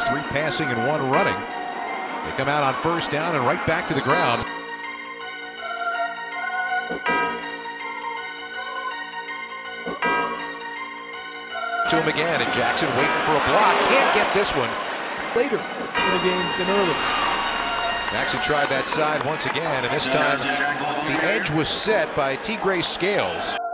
3 passing and 1 running. They come out on first down and right back to the ground. To him again, and Jackson waiting for a block. Can't get this one. Later in the game than early. Jackson tried that side once again, and this time the edge was set by Tegray Scales.